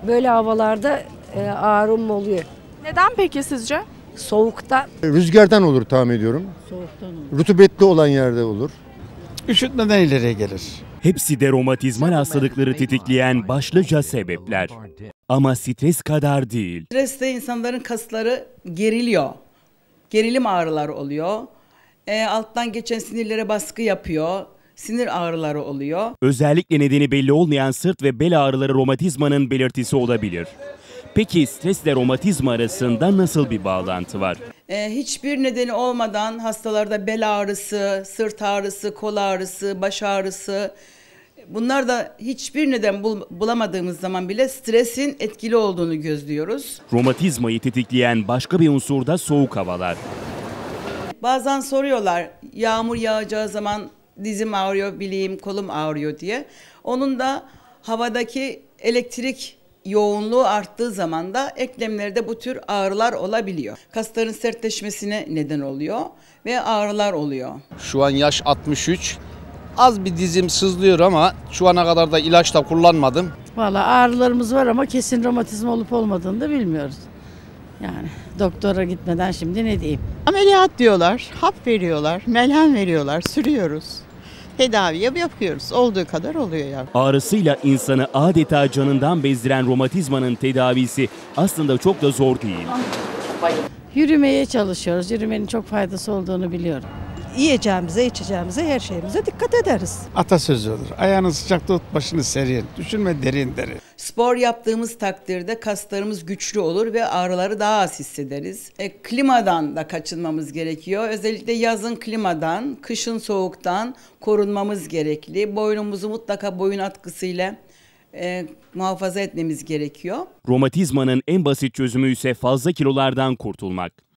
Böyle havalarda ağrım oluyor. Neden peki sizce? Soğukta. Rüzgardan olur tahmin ediyorum. Soğuktan olur. Rutubetli olan yerde olur. Üşütmeden ileriye gelir. Hepsi de romatizmal hastalıkları tetikleyen başlıca sebepler. Ama stres kadar değil. Stresle insanların kasları geriliyor. Gerilim ağrıları oluyor. Alttan geçen sinirlere baskı yapıyor. Sinir ağrıları oluyor. Özellikle nedeni belli olmayan sırt ve bel ağrıları romatizmanın belirtisi olabilir. Peki stresle romatizma arasında nasıl bir bağlantı var? Hiçbir nedeni olmadan hastalarda bel ağrısı, sırt ağrısı, kol ağrısı, baş ağrısı, bunlar da hiçbir neden bulamadığımız zaman bile stresin etkili olduğunu gözlüyoruz. Romatizmayı tetikleyen başka bir unsur da soğuk havalar. Bazen soruyorlar, yağmur yağacağı zaman dizim ağrıyor, bileğim, kolum ağrıyor diye. Onun da havadaki elektrik yoğunluğu arttığı zaman da eklemlerde bu tür ağrılar olabiliyor. Kasların sertleşmesine neden oluyor ve ağrılar oluyor. Şu an yaş 63. Az bir dizim sızlıyor ama şu ana kadar da ilaç da kullanmadım. Vallahi ağrılarımız var ama kesin romatizma olup olmadığını da bilmiyoruz. Yani doktora gitmeden şimdi ne diyeyim? Ameliyat diyorlar, hap veriyorlar, melhem veriyorlar, sürüyoruz. Tedaviye yapıyoruz. Olduğu kadar oluyor ya. Ağrısıyla insanı adeta canından bezdiren romatizmanın tedavisi aslında çok da zor değil. Yürümeye çalışıyoruz. Yürümenin çok faydası olduğunu biliyorum. Yiyeceğimize, içeceğimize, her şeyimize dikkat ederiz. Atasözü olur. Ayağını sıcakta tut, başını serin. Düşünme derin derin. Spor yaptığımız takdirde kaslarımız güçlü olur ve ağrıları daha az hissederiz. Klimadan da kaçınmamız gerekiyor. Özellikle yazın klimadan, kışın soğuktan korunmamız gerekli. Boynumuzu mutlaka boyun atkısıyla muhafaza etmemiz gerekiyor. Romatizmanın en basit çözümü ise fazla kilolardan kurtulmak.